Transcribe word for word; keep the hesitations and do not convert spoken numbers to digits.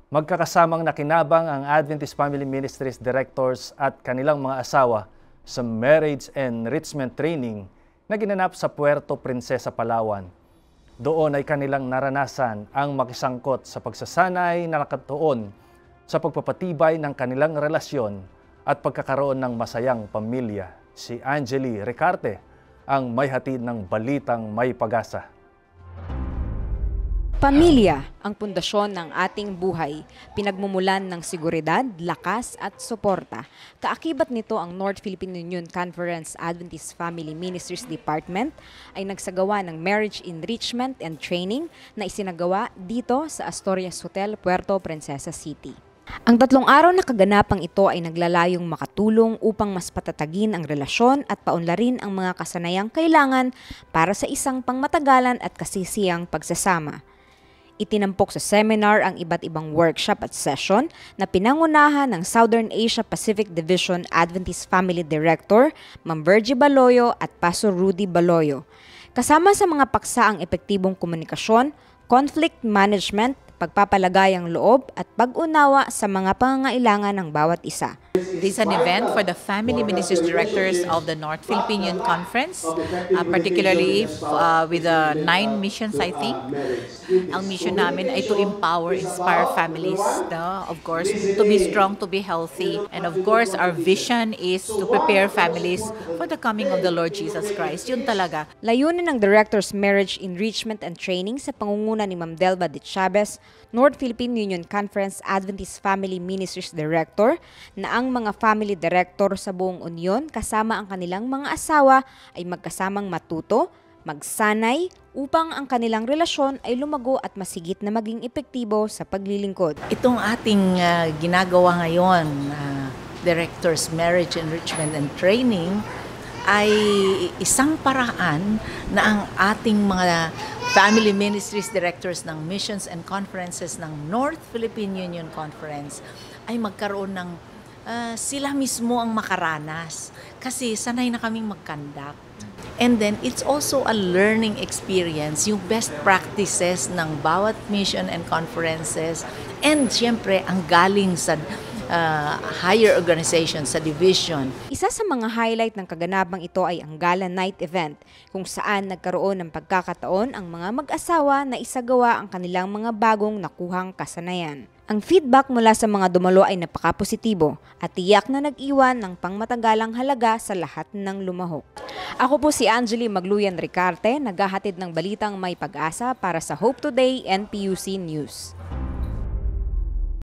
Magkakasamang nakinabang ang Adventist Family Ministries directors at kanilang mga asawa sa Marriage Enrichment Training na ginanap sa Puerto Princesa, Palawan. Doon ay kanilang naranasan ang makisangkot sa pagsasanay na nakatuon sa pagpapatibay ng kanilang relasyon at pagkakaroon ng masayang pamilya. Si Angeli Ricarte ang may hatid ng balitang may pag-asa. Pamilya ang pundasyon ng ating buhay, pinagmumulan ng seguridad, lakas at suporta. Kaakibat nito ang North Philippine Union Conference Adventist Family Ministries Department ay nagsagawa ng Marriage Enrichment and Training na isinagawa dito sa Astorias Hotel, Puerto Princesa City. Ang tatlong araw na kaganapang ito ay naglalayong makatulong upang mas patatagin ang relasyon at paunlarin ang mga kasanayang kailangan para sa isang pangmatagalan at kasisiyang pagsasama. Itinampok sa seminar ang iba't ibang workshop at session na pinangunahan ng Southern Asia Pacific Division Adventist Family Director, Ma'am Virgie Baloyo at Pastor Rudy Baloyo. Kasama sa mga paksa ang epektibong komunikasyon, conflict management, pagpapalagayang loob at pag-unawa sa mga pangangailangan ng bawat isa. This is an event for the Family Ministries Directors of the North Philippine Union Conference, uh, particularly uh, with the nine missions, I think. Ang mission namin ay to empower, inspire families, no? Of course, to be strong, to be healthy. And of course, our vision is to prepare families for the coming of the Lord Jesus Christ. Yun talaga. Layunin ng Director's Marriage Enrichment and Training sa pangunguna ni Ma'am Delva de Chavez, North Philippine Union Conference Adventist Family Ministries Director, na ang mga family director sa buong Union kasama ang kanilang mga asawa ay magkasamang matuto, magsanay upang ang kanilang relasyon ay lumago at masigit na maging epektibo sa paglilingkod. Itong ating uh, ginagawa ngayon, uh, Director's Marriage Enrichment and Training, ay isang paraan na ang ating mga Family Ministries Directors ng Missions and Conferences ng North Philippine Union Conference ay magkaroon ng uh, sila mismo ang makaranas kasi sanay na kaming mag-conduct. And then it's also a learning experience, yung best practices ng bawat mission and conferences, and siyempre ang galing sa Uh, higher organization sa division. Isa sa mga highlight ng kaganapang ito ay ang Gala Night event kung saan nagkaroon ng pagkakataon ang mga mag-asawa na isagawa ang kanilang mga bagong nakuhang kasanayan. Ang feedback mula sa mga dumalo ay napaka-positibo at tiyak na nag-iwan ng pangmatagalang halaga sa lahat ng lumahok. Ako po si Angeli Magluyan Ricarte, naghahatid ng balitang may pag-asa para sa Hope Today N P U C News.